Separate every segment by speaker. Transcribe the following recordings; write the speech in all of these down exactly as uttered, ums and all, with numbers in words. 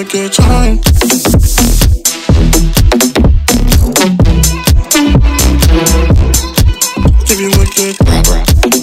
Speaker 1: good time. Give you a good rah-rah.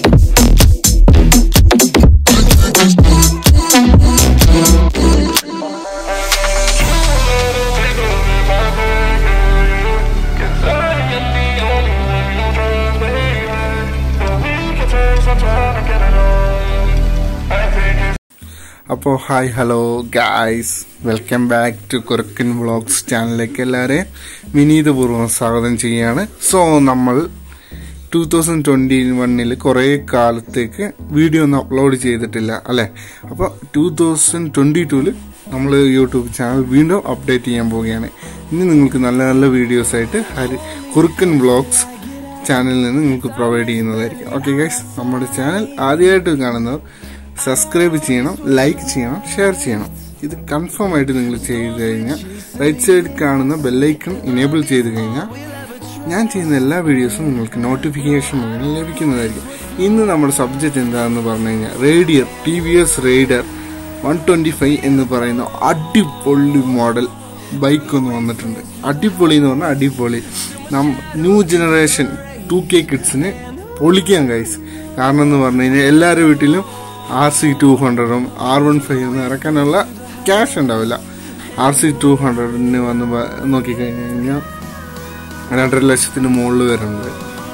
Speaker 2: അപ്പോൾ hi hello guys, welcome back to Kurukkan vlogs ചാനലിലേക്ക് എല്ലാവരെയും വിനീതപൂർവ്വം സ്വാഗതം ചെയ്യുകയാണ്. സോ നമ്മൾ ടു തൗസൻഡ് ട്വൻറ്റി വണ്ണിൽ കുറേ കാലത്തേക്ക് വീഡിയോ ഒന്നും അപ്ലോഡ് ചെയ്തിട്ടില്ല അല്ലേ. അപ്പോൾ ടു തൗസൻഡ് ട്വൻറ്റി ടൂവിൽ നമ്മൾ യൂട്യൂബ് ചാനൽ വീണ്ടും അപ്ഡേറ്റ് ചെയ്യാൻ പോവുകയാണ്. ഇനി നിങ്ങൾക്ക് നല്ല നല്ല വീഡിയോസായിട്ട് ഹരി കുറുക്കൻ വ്ളോഗ്സ് ചാനലിൽ നിന്ന് നിങ്ങൾക്ക് പ്രൊവൈഡ് ചെയ്യുന്നതായിരിക്കും. ഓക്കെ ഗൈസ്, നമ്മുടെ ചാനൽ ആദ്യമായിട്ട് കാണുന്നവർ സബ്സ്ക്രൈബ് ചെയ്യണം, ലൈക്ക് ചെയ്യണം, ഷെയർ ചെയ്യണം. ഇത് കൺഫേം ആയിട്ട് നിങ്ങൾ ചെയ്ത് കഴിഞ്ഞാൽ റൈറ്റ് സൈഡിൽ കാണുന്ന ബെല്ലൈക്കൺ ഇനേബിൾ ചെയ്ത് കഴിഞ്ഞാൽ ഞാൻ ചെയ്യുന്ന എല്ലാ വീഡിയോസും നിങ്ങൾക്ക് നോട്ടിഫിക്കേഷൻ മുഖേന ലഭിക്കുന്നതായിരിക്കും. ഇന്ന് നമ്മുടെ സബ്ജക്റ്റ് എന്താണെന്ന് പറഞ്ഞു കഴിഞ്ഞാൽ Raider T V S Raider one twenty five എന്ന് പറയുന്ന അടിപൊളി മോഡൽ ബൈക്ക് ഒന്ന് വന്നിട്ടുണ്ട്. അടിപൊളി എന്ന് പറഞ്ഞാൽ അടിപൊളി. നം ന്യൂ ജനറേഷൻ ടു കെ കിഡ്സിന് പൊളിക്കാൻ ഗൈസ്. കാരണം എന്ന് പറഞ്ഞു കഴിഞ്ഞാൽ എല്ലാവരുടെ വീട്ടിലും ആർ സി ടു ഹൺഡ്രഡും ആർ വൺ ഫൈവും ഇറക്കാനുള്ള ക്യാഷ് ഉണ്ടാവില്ല. ആർ സി ടു ഹൺഡ്രഡിന് വന്ന് നോക്കിക്കഴിഞ്ഞ് കഴിഞ്ഞാൽ രണ്ടര ലക്ഷത്തിന് മുകളിൽ വരുന്നുണ്ട്.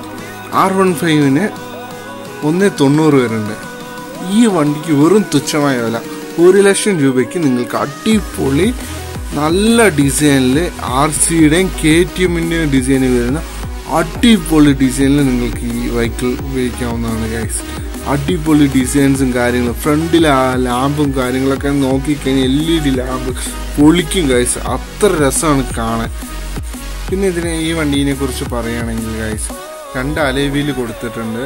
Speaker 2: ആർ വൺ ഫൈവിന് ഒന്ന് തൊണ്ണൂറ് വരുന്നുണ്ട്. ഈ വണ്ടിക്ക് വെറും തുച്ഛമായ വില ഒരു ലക്ഷം രൂപയ്ക്ക് നിങ്ങൾക്ക് അടിപൊളി നല്ല ഡിസൈനിൽ ആർ സിയുടെയും കെ ടി എമ്മിൻ്റെയും ഡിസൈനിൽ വരുന്ന അടിപൊളി ഡിസൈനിൽ നിങ്ങൾക്ക് ഈ വെഹിക്കിൾ ഉപയോഗിക്കാവുന്നതാണ് ഗൈസ്. അടിപൊളി ഡിസൈൻസും കാര്യങ്ങളും, ഫ്രണ്ടിൽ ആ ലാമ്പും കാര്യങ്ങളൊക്കെ നോക്കിക്കഴിഞ്ഞാൽ എൽ ഇ ഡി ലാമ്പ് പൊളിക്കും ഗൈസ്. അത്ര രസമാണ് കാണാൻ. പിന്നെ ഇതിന് ഈ വണ്ടീനെ കുറിച്ച് പറയുകയാണെങ്കിൽ ഗൈസ്, രണ്ട് അലോയ് വീല് കൊടുത്തിട്ടുണ്ട്.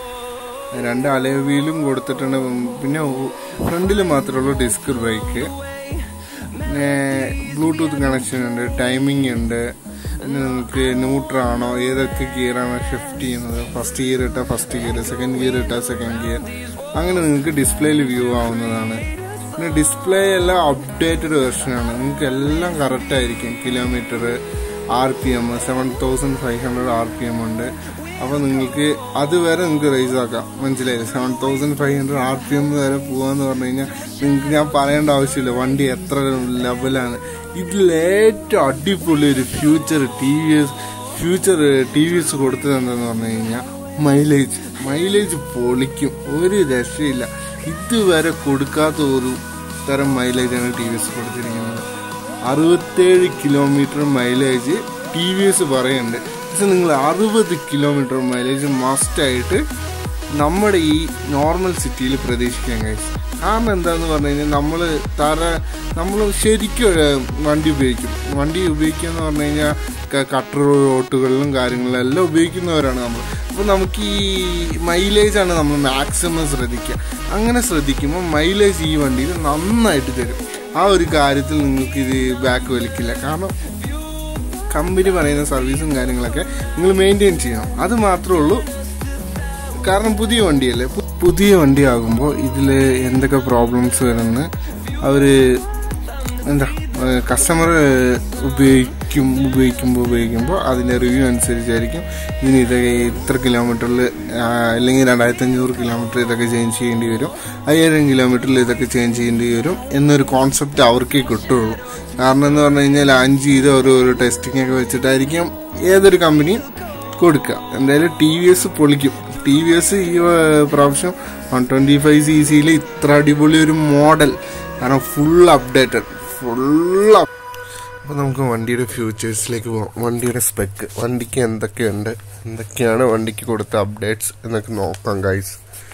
Speaker 2: രണ്ട് അലോയ് വീലും കൊടുത്തിട്ടുണ്ട്. പിന്നെ ഫ്രണ്ടിൽ മാത്രമുള്ള ഡിസ്ക് ബ്രേക്ക്, പിന്നെ ബ്ലൂടൂത്ത് കണക്ഷൻ ഉണ്ട്, ടൈമിംഗ് ഉണ്ട്. പിന്നെ നിങ്ങൾക്ക് ന്യൂട്രാണോ ഏതൊക്കെ ഗിയറാണോ ഷിഫ്റ്റ് ചെയ്യുന്നത്, ഫസ്റ്റ് ഗിയർ ഇട്ടാൽ ഫസ്റ്റ് ഗിയർ, സെക്കൻഡ് ഗിയർ ഇട്ടാൽ സെക്കൻഡ് ഗിയർ, അങ്ങനെ നിങ്ങൾക്ക് ഡിസ്പ്ലേയിൽ വ്യൂ ആവുന്നതാണ്. പിന്നെ ഡിസ്പ്ലേ എല്ലാം അപ്ഡേറ്റഡ് വെർഷനാണ്. നിങ്ങൾക്ക് എല്ലാം കറക്റ്റായിരിക്കും. Kilometre, R P M seven thousand five hundred R P M ഉണ്ട്. അപ്പോൾ നിങ്ങൾക്ക് അതുവരെ നിങ്ങൾക്ക് റേസ് ആക്കാം. മനസ്സിലായില്ലേ? Seven thousand five hundred R P M വരെ പോകാന്ന് പറഞ്ഞു കഴിഞ്ഞാൽ നിങ്ങൾക്ക് ഞാൻ പറയേണ്ട ആവശ്യമില്ല വണ്ടി എത്ര ലെവലാണ്. ഇതിൽ ഏറ്റവും അടിപൊളി ഒരു future T V S future T V S കൊടുത്തത് എന്താന്ന് പറഞ്ഞു കഴിഞ്ഞാൽ മൈലേജ് മൈലേജ് പൊളിക്കും. ഒരു രക്ഷയില്ല. ഇതുവരെ കൊടുക്കാത്ത ഒരു തരം മൈലേജാണ് ടി വി എസ് കൊടുത്തിരിക്കുന്നത്. അറുപത്തേഴ് kilometre mileage T V S പറയുന്നുണ്ട്. പക്ഷെ നിങ്ങൾ അറുപത് കിലോമീറ്റർ മൈലേജ് മസ്റ്റായിട്ട് നമ്മുടെ ഈ നോർമൽ സിറ്റിയിൽ പ്രതീക്ഷിക്കാൻ കഴിയും. കാരണം എന്താണെന്ന് പറഞ്ഞു കഴിഞ്ഞാൽ നമ്മൾ തറ നമ്മൾ ശരിക്കും വണ്ടി ഉപയോഗിക്കും. വണ്ടി ഉപയോഗിക്കുക എന്ന് പറഞ്ഞു കഴിഞ്ഞാൽ കട്ടർ റോട്ടുകളിലും കാര്യങ്ങളിലും എല്ലാം ഉപയോഗിക്കുന്നവരാണ് നമ്മൾ. അപ്പോൾ നമുക്ക് ഈ മൈലേജാണ് നമ്മൾ മാക്സിമം ശ്രദ്ധിക്കുക. അങ്ങനെ ശ്രദ്ധിക്കുമ്പോൾ മൈലേജ് ഈ വണ്ടിയിൽ നന്നായിട്ട് തരും. ആ ഒരു കാര്യത്തിൽ നിങ്ങൾക്ക് ഇത് ബാക്ക് വലിക്കില്ല. കാരണം കമ്പനി പറയുന്ന സർവീസും കാര്യങ്ങളൊക്കെ നിങ്ങൾ മെയിൻറ്റെയിൻ ചെയ്യണം. അത് മാത്രമേ ഉള്ളൂ. കാരണം പുതിയ വണ്ടിയല്ലേ. പുതിയ വണ്ടി ആകുമ്പോൾ ഇതിൽ എന്തൊക്കെ പ്രോബ്ലംസ് വരുമെന്ന് അവർ എന്താ കസ്റ്റമർ ഉപയോഗിക്കും ഉപയോഗിക്കുമ്പോൾ ഉപയോഗിക്കുമ്പോൾ അതിൻ്റെ റിവ്യൂ അനുസരിച്ചായിരിക്കും ഇതിന് ഇതൊക്കെ ഇത്ര കിലോമീറ്ററിൽ അല്ലെങ്കിൽ രണ്ടായിരത്തി അഞ്ഞൂറ് കിലോമീറ്റർ ഇതൊക്കെ ചേഞ്ച് ചെയ്യേണ്ടി വരും, അയ്യായിരം കിലോമീറ്ററിൽ ഇതൊക്കെ ചേഞ്ച് ചെയ്യേണ്ടി വരും എന്നൊരു കോൺസെപ്റ്റ് അവർക്ക് കിട്ടുള്ളൂ. കാരണം എന്ന് പറഞ്ഞു കഴിഞ്ഞാൽ അഞ്ച് ചെയ്ത് ഓരോ ഓരോ ടെസ്റ്റിംഗ് ഒക്കെ വെച്ചിട്ടായിരിക്കും ഏതൊരു കമ്പനിയും കൊടുക്കുക. എന്തായാലും ടി വി എസ് പൊളിക്കും. ടി വി എസ് ഈ പ്രാവശ്യം വൺ ട്വൻറ്റി ഫൈവ് സി സിയിൽ ഇത്ര അടിപൊളി ഒരു മോഡൽ, കാരണം ഫുൾ അപ്ഡേറ്റഡ് ഫുൾ. അപ്പോൾ നമുക്ക് വണ്ടിയുടെ ഫ്യൂച്ചേഴ്സിലേക്ക് പോകാം. വണ്ടിയുടെ സ്പെക്ക്, വണ്ടിക്ക് എന്തൊക്കെയുണ്ട്, എന്തൊക്കെയാണ് വണ്ടിക്ക് കൊടുത്ത അപ്ഡേറ്റ്സ് എന്നൊക്കെ നോക്കാം ഗൈസ്.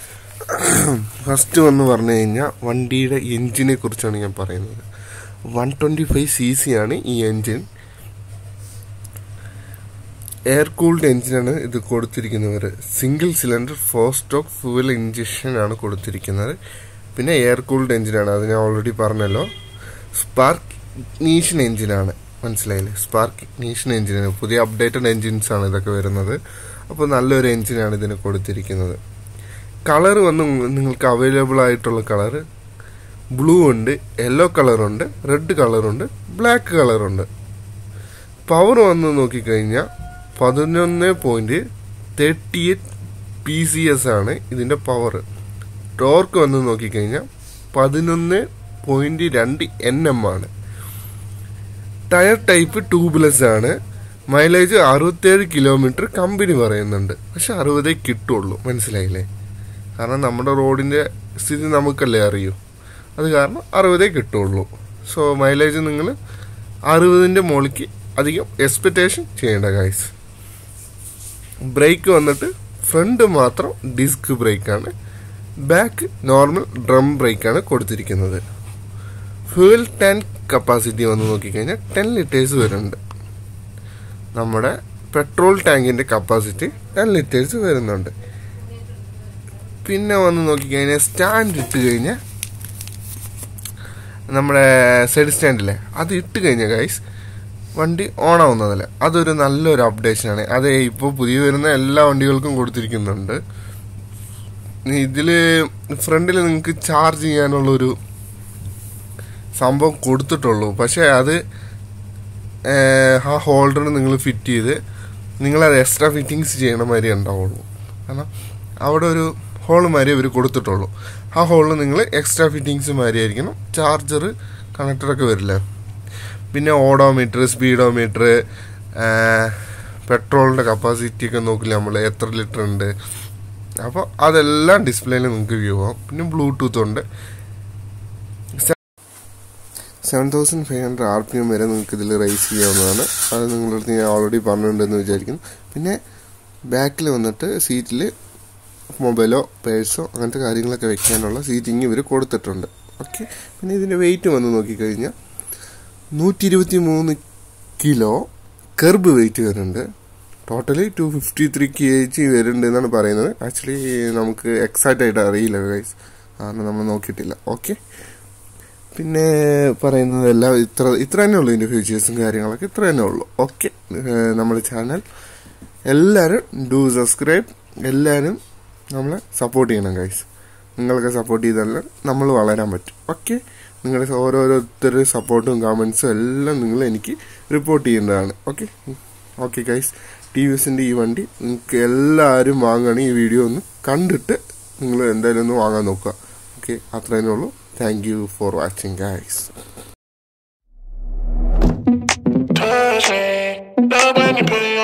Speaker 2: ഫസ്റ്റ് വന്ന് പറഞ്ഞു കഴിഞ്ഞാൽ വണ്ടിയുടെ എൻജിനെ കുറിച്ചാണ് ഞാൻ പറയുന്നത്. One twenty five C C ആണ് ഈ എൻജിൻ. എയർ കൂൾഡ് എൻജിനാണ് ഇത് കൊടുത്തിരിക്കുന്നത്. Single cylinder four stroke fuel injection ആണ് കൊടുത്തിരിക്കുന്നത്. പിന്നെ എയർ കൂൾഡ് എൻജിനാണ്, അത് ഞാൻ ഓൾറെഡി പറഞ്ഞല്ലോ. സ്പാർക്ക് ഇഗ്നീഷൻ എൻജിനാണ്, മനസ്സിലായില്ലേ? സ്പാർക്ക് ഇഗ്നീഷൻ എൻജിനാണ്. പുതിയ അപ്ഡേറ്റഡ് എൻജിൻസാണ് ഇതൊക്കെ വരുന്നത്. അപ്പോൾ നല്ലൊരു എൻജിനാണ് ഇതിന് കൊടുത്തിരിക്കുന്നത്. കളർ വന്ന് നിങ്ങൾക്ക് അവൈലബിൾ ആയിട്ടുള്ള കളർ ബ്ലൂ ഉണ്ട്, യെല്ലോ കളറുണ്ട്, റെഡ് കളറുണ്ട്, ബ്ലാക്ക് കളറുണ്ട്. പവർ വന്ന് നോക്കിക്കഴിഞ്ഞാൽ പതിനൊന്ന് point thirty eight P C S ആണ് ഇതിൻ്റെ പവർ. ടോർക്ക് വന്ന് നോക്കിക്കഴിഞ്ഞാൽ പതിനൊന്ന് പോയിന്റ് രണ്ട് എൻ എം ആണ്. ടയർ ടൈപ്പ് ട്യൂബ്ലെസ് ആണ്. മൈലേജ് അറുപത്തേഴ് കിലോമീറ്റർ കമ്പനി പറയുന്നുണ്ട്, പക്ഷെ അറുപതേ കിട്ടുള്ളൂ. മനസ്സിലായില്ലേ? കാരണം നമ്മുടെ റോഡിൻ്റെ സ്ഥിതി നമുക്കല്ലേ അറിയൂ. അത് കാരണം അറുപതേ കിട്ടുള്ളൂ. സോ മൈലേജ് നിങ്ങൾ അറുപതിൻ്റെ മുകളിലേക്ക് അധികം എക്സ്പെക്റ്റേഷൻ ചെയ്യേണ്ട ഗൈസ്. ബ്രേക്ക് വന്നിട്ട് ഫ്രണ്ട് മാത്രം ഡിസ്ക് ബ്രേക്കാണ്, ബാക്ക് നോർമൽ ഡ്രം ബ്രേക്കാണ് കൊടുത്തിരിക്കുന്നത്. ഫ്യൂൽ ടാങ്ക് കപ്പാസിറ്റി വന്ന് നോക്കിക്കഴിഞ്ഞാൽ ടെൻ ലിറ്റേഴ്സ് വരുന്നുണ്ട്. നമ്മുടെ പെട്രോൾ ടാങ്കിൻ്റെ കപ്പാസിറ്റി ടെൻ ലിറ്റേഴ്സ് വരുന്നുണ്ട്. പിന്നെ വന്ന് നോക്കിക്കഴിഞ്ഞാൽ സ്റ്റാൻഡ് ഇട്ട് കഴിഞ്ഞാൽ നമ്മുടെ സൈഡ് സ്റ്റാൻഡില്ലേ അത് ഇട്ട് കഴിഞ്ഞാൽ ഗൈസ് വണ്ടി ഓണാവുന്നതല്ല. അതൊരു നല്ലൊരു അപ്ഡേഷനാണ്. അത് ഇപ്പോൾ പുതിയ വരുന്ന എല്ലാ വണ്ടികൾക്കും കൊടുത്തിരിക്കുന്നുണ്ട്. ഇതിൽ ഫ്രണ്ടിൽ നിങ്ങൾക്ക് ചാർജ് ചെയ്യാനുള്ളൊരു സംഭവം കൊടുത്തിട്ടുള്ളൂ. പക്ഷേ അത് ആ ഹോൾഡർ നിങ്ങൾ ഫിറ്റ് ചെയ്ത് നിങ്ങളത് എക്സ്ട്രാ ഫിറ്റിങ്സ് ചെയ്യണ മാതിരി ഉണ്ടാവുള്ളൂ. കാരണം അവിടെ ഒരു ഹോൾ മാതിരി അവർ കൊടുത്തിട്ടുള്ളൂ. ആ ഹോളിൽ നിങ്ങൾ എക്സ്ട്രാ ഫിറ്റിങ്സ് മാതിരി ആയിരിക്കണം. ചാർജർ കണക്ടറൊക്കെ വരില്ല. പിന്നെ ഓഡോമീറ്റർ, സ്പീഡോമീറ്റർ, പെട്രോളിൻ്റെ കപ്പാസിറ്റി ഒക്കെ നോക്കില്ല നമ്മൾ, എത്ര ലിറ്റർ ഉണ്ട്. അപ്പോൾ അതെല്ലാം ഡിസ്പ്ലേയിൽ നിങ്ങൾക്ക് വ്യൂ ആവും. പിന്നെ ബ്ലൂടൂത്ത് ഉണ്ട്. Seven thousand five hundred R P M വരെ നിങ്ങൾക്ക് ഇതിൽ റൈസ് ചെയ്യാവുന്നതാണ്. അത് നിങ്ങളുടെ അടുത്ത് ഞാൻ ഓൾറെഡി പറഞ്ഞിട്ടുണ്ടെന്ന് വിചാരിക്കുന്നു. പിന്നെ ബാക്കിൽ വന്നിട്ട് സീറ്റിൽ മൊബൈലോ പേഴ്സോ അങ്ങനത്തെ കാര്യങ്ങളൊക്കെ വെക്കാനുള്ള സീറ്റിങ് ഇവർ കൊടുത്തിട്ടുണ്ട്. ഓക്കെ. പിന്നെ ഇതിൻ്റെ വെയിറ്റ് വന്ന് നോക്കിക്കഴിഞ്ഞാൽ നൂറ്റി ഇരുപത്തി മൂന്ന് കിലോ കെർബ് വെയിറ്റ് വരുന്നുണ്ട്. Totally two fifty three K G വരുന്നുണ്ട് എന്നാണ് പറയുന്നത്. ആക്ച്വലി നമുക്ക് എക്സാക്റ്റ് ആയിട്ട് അറിയില്ല ഗൈസ്, കാരണം നമ്മൾ നോക്കിയിട്ടില്ല. ഓക്കെ. പിന്നെ പറയുന്നതെല്ലാം ഇത്ര ഇത്ര തന്നെ ഉള്ളൂ. ഇതിൻ്റെ ഫീച്ചേഴ്സും കാര്യങ്ങളൊക്കെ ഇത്ര തന്നെ ഉള്ളൂ. ഓക്കെ. നമ്മുടെ ചാനൽ എല്ലാവരും ഡു സബ്സ്ക്രൈബ്. എല്ലാവരും നമ്മളെ സപ്പോർട്ട് ചെയ്യണം ഗൈസ്. നിങ്ങളൊക്കെ സപ്പോർട്ട് ചെയ്താൽ നമ്മൾ വളരാൻ പറ്റും. ഓക്കെ. നിങ്ങളുടെ ഓരോരുത്തരുടെ സപ്പോർട്ടും കമൻസും എല്ലാം നിങ്ങൾ എനിക്ക് റിപ്പോർട്ട് ചെയ്യേണ്ടതാണ്. Okay. Okay guys. T V എസിൻ്റെ ഈ വണ്ടി നിങ്ങൾക്ക് എല്ലാവരും വാങ്ങുകയാണെങ്കിൽ ഈ വീഡിയോ ഒന്ന് കണ്ടിട്ട് നിങ്ങൾ എന്തായാലും ഒന്ന് വാങ്ങാൻ നോക്കുക. ഓക്കെ. അത്ര തന്നെ ഉള്ളൂ. Thank you for watching guys.
Speaker 1: Touch me, love when you put